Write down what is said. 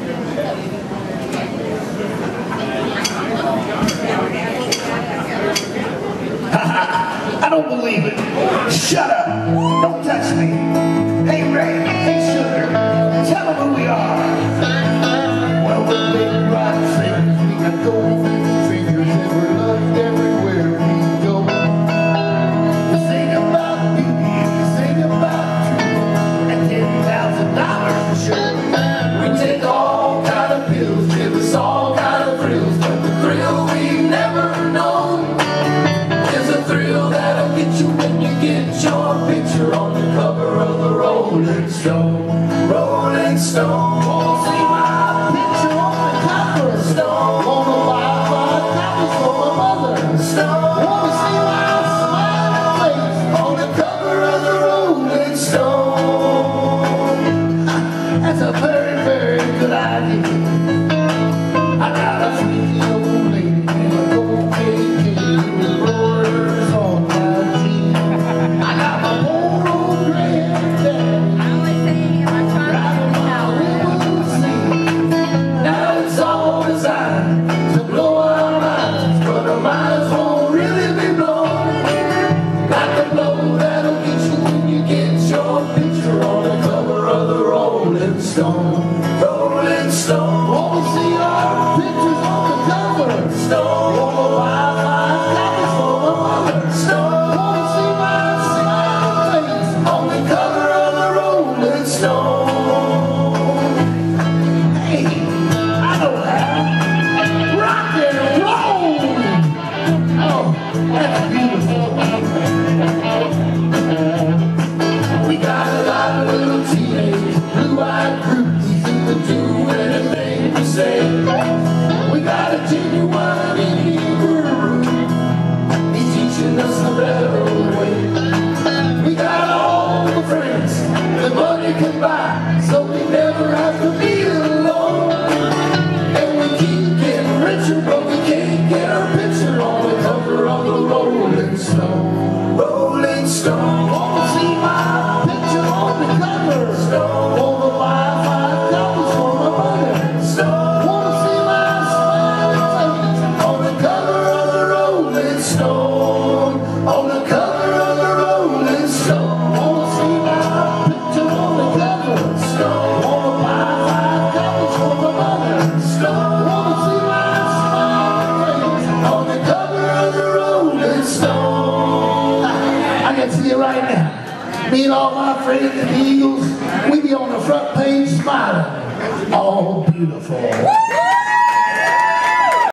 I don't believe it. Shut up. Don't touch me. Hey, Ray. Hey, Sugar. Tell them who we are. Well, we're big rock singers. We got golden fingers and we're loved everywhere we go. We sing about beauty and we sing about truth and $10,000 for sure. We take all kind of pills, give us all kind of thrills, but the thrill we've never known is a thrill that'll get you when you get your picture on the cover of the Rolling Stone. Rolling Stone. Wanna see my picture on the cover? Stone. Wanna buy my copies for my mother? Stone. Wanna see my smiling face on the cover of the Rolling Stone? That's a very, very good idea. I got a sweet old lady and a gold KK with rollers on my teeth. I got my old granddad driving my limousine. Now it's all designed to blow our minds, but our minds won't really be blown like the blow that'll get you when you get your picture on the cover of the Rolling Stone. Rolling Stone. Wanna see our pictures on the cover? Stone. Wanna buy my copies for my mother? Stone. Wanna see my smiling face on the cover of the Rolling Stone? Hey, I know that. Rock and roll! Oh, that's beautiful. We got a lot of little teenage blue-eyed groupies who would do anything we say. We got a genuine Indian guru. He's teaching us the better way. We got all the friends that money can buy, so we never have to be alone. And we keep getting richer, but we can't get our picture on the cover of the Rolling Stone. Rolling Stone. Wanna see my picture on the cover? Stone. Wanna buy my copies for my mother? Stone. Wanna see my smiling face on the cover of the Rolling Stone? On the cover of the Rolling Stone. Wanna see my picture on the cover? Stone. Wanna buy my copies for my mother? Stone. Wanna see my smiling face on the cover of the Rolling Stone? I can see it right now. Me and all my friends and the Eagles, we be on the front page smiling. All beautiful.